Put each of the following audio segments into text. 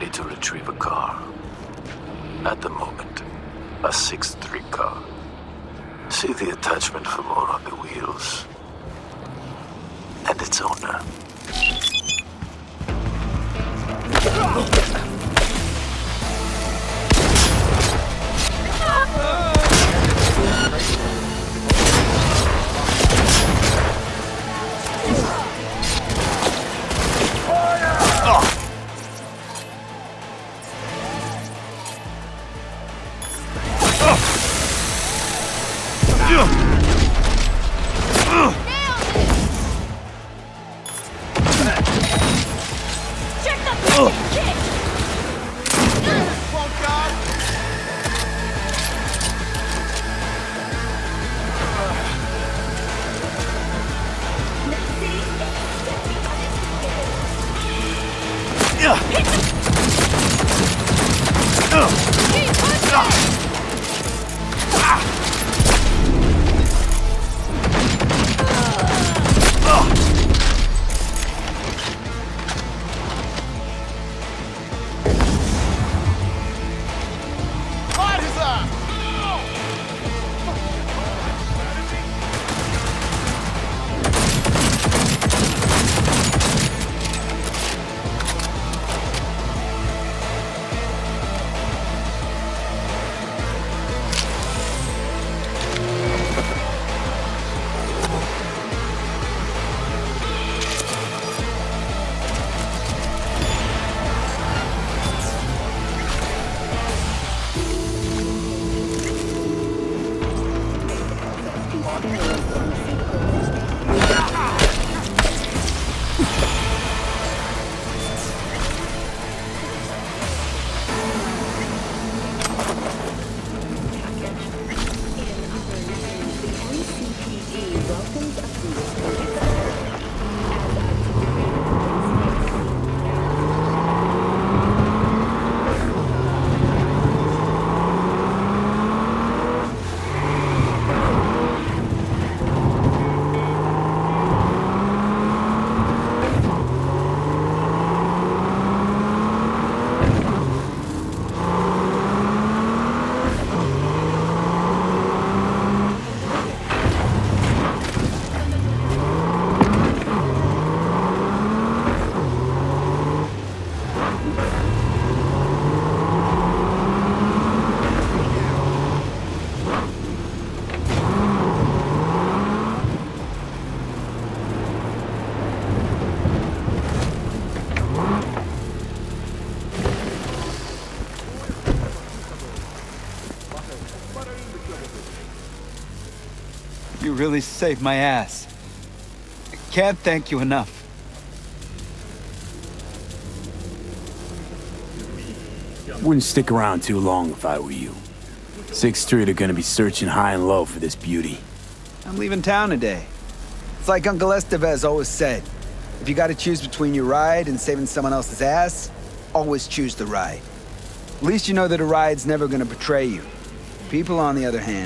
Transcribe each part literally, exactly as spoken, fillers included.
need to retrieve a car. At the moment, a six three car. See the attachment for more on the wheels. And its owner. You really saved my ass. I can't thank you enough. Wouldn't stick around too long if I were you. Sixth Street are gonna be searching high and low for this beauty. I'm leaving town today. It's like Uncle Estevez always said. If you gotta choose between your ride and saving someone else's ass, always choose the ride. At least you know that a ride's never gonna betray you. People, on the other hand,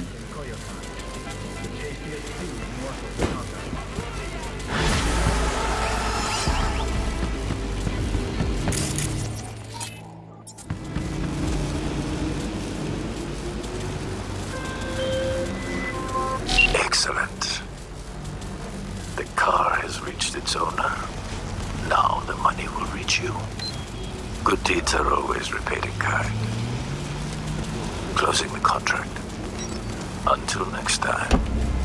Excellent. The car has reached its owner. Now the money will reach you. Good deeds are always repaid in kind. Closing the contract. Until next time.